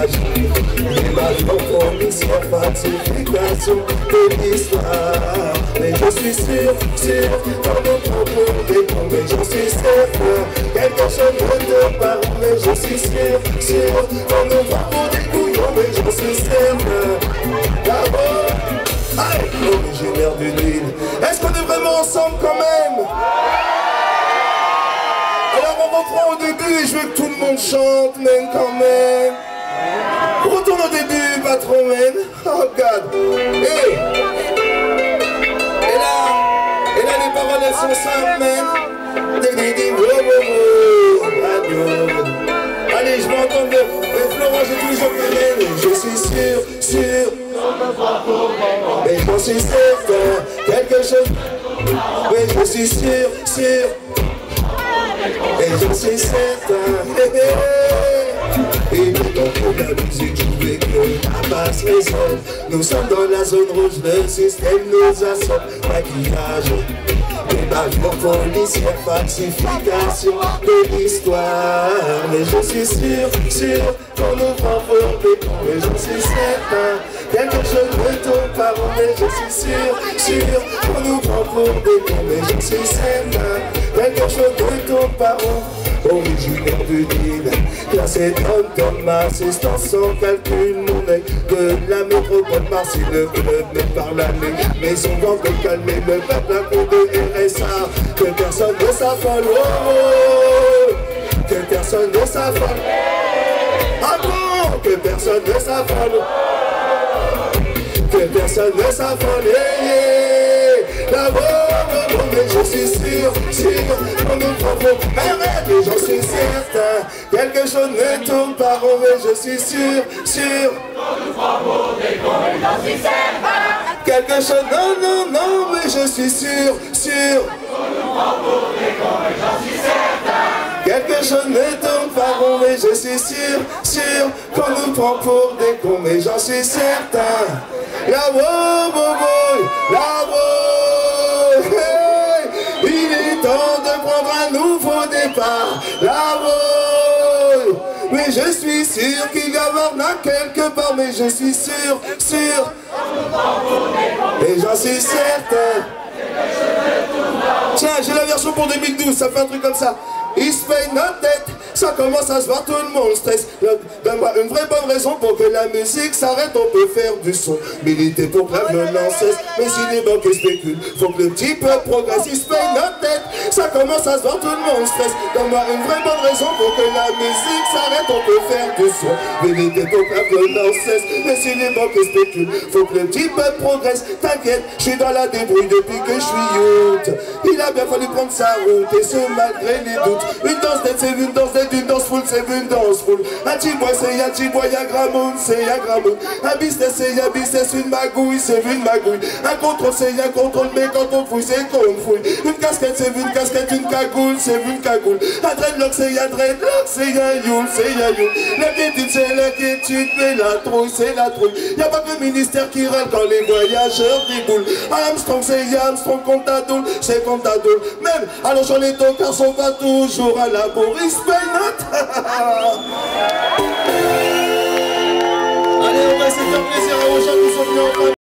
maquillage. L'évasion policière, falsification de l'histoire. Mais je suis sûr qu'on nous prend pour des cons. Mais je suis certain, quelque chose de parle. Mais je suis sûr qu'on nous prend pour des couillons. Mais je suis certain, d'abord, originaire du Nil. Est-ce qu'on est vraiment ensemble quand même? Alors on reprend au début et je veux que tout le monde chante, même quand même. Retourne au début, patron, man. Oh God. Hey. Et là, les paroles, elles sont simples, man. Allez, je m'entends bien. Mais Florent, j'ai toujours connu. Je suis sûr. Mais j'en suis certain, quelque chose. Mais je suis sûr. Et j'en suis certain. Et donc pour la musique, je voulais que la basse résonne. Nous sommes dans la zone rouge, le système nous assomme. Maquillage, évasion policière, falsification de l'histoire. Mais je suis sûr qu'on nous prend pour des cons. Mais je suis certain, quelque chose de ton parent. Mais je suis sûr qu'on nous prend pour des cons. Mais je suis certain, quelque chose de ton parent. Originaire du Nil, classé dans ma assistance sans calcul, mon œil de la métropole Marseille, le club me parle à l'année, mais on va me calmer le peuple à coup de RSA, que personne ne s'affole, que personne ne s'affole, ah bon, que personne ne s'affole, que personne ne s'affole, mais je suis sûr qu'on nous prend pour arrête, mais j'en suis certain, quelque chose ne tourne pas rond, mais je suis sûr qu'on nous prend pour des cons, mais j'en suis certain, quelque chose, non, mais je suis sûr qu'on nous prend pour des cons, mais j'en suis certain, quelque chose ne tourne pas rond, mais je suis sûr qu'on nous prend pour des cons, mais j'en suis certain, la il est temps de prendre un nouveau départ, mais je suis sûr qu'il y a Varna quelque part, mais je suis sûr, et j'en suis certain. Tiens, j'ai la version pour 2012, ça fait un truc comme ça. Il se paye notre tête, ça commence à se voir, tout le monde stresse. Donne-moi une vraie bonne raison pour que la musique s'arrête, on peut faire du son. Militer pour que la violence cesse, mais si les banques spéculent, faut que le petit peuple progresse. Il se paye notre tête, ça commence à se voir, tout le monde stresse. Donne-moi une vraie bonne raison pour que la musique s'arrête, on peut faire du son. Militer pour que la violence cesse, mais si les banques spéculent, faut que le petit peuple progresse. T'inquiète, je suis dans la débrouille depuis que je suis youth. Il a bien fallu prendre sa route, et ce malgré les doutes. Une danse d'aide, c'est une danse d'aide, une danse full, c'est une danse full. Un petit-bois, c'est un petit-bois, y'a gramoun, c'est un gramoun. Un business, c'est un business, une magouille, c'est une magouille. Un contrôle, c'est un contrôle, mais quand on fouille, c'est qu'on fouille. Une casquette, c'est une casquette, une cagoule, c'est une cagoule. Un dreadlock, c'est un dreadlock, c'est un youl, c'est un youl. L'inquiétude, c'est l'inquiétude, mais la trouille, c'est la trouille. Y'a pas que le ministère qui râle quand les voyageurs déboulent. Armstrong, c'est Armstrong, compte à doule, c'est compte à doule. Même, alors sur les tocards, on va toujours à la bourre, il se paye notre. Allez, on va essayer de faire plaisir aux gens qui sont venus en